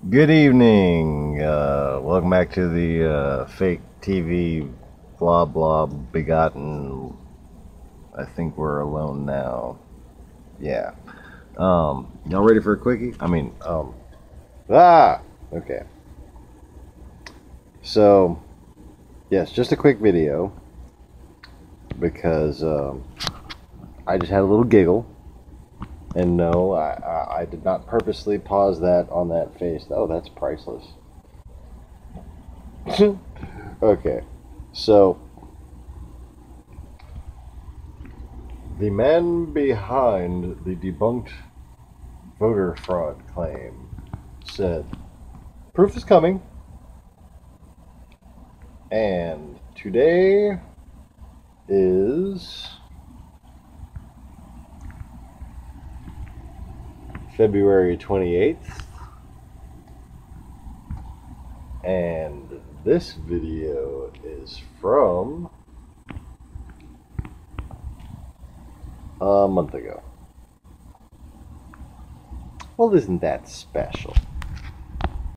Good evening. Welcome back to the fake TV blah blah begotten. I think we're alone now. Yeah. Y'all ready for a quickie? Okay. So, yes, just a quick video because I just had a little giggle. And no, I did not purposely pause that on that face. Oh, that's priceless. Okay, so the man behind the debunked voter fraud claim said, "Proof is coming." And today is February 28th. And this video is from a month ago. Well, isn't that special?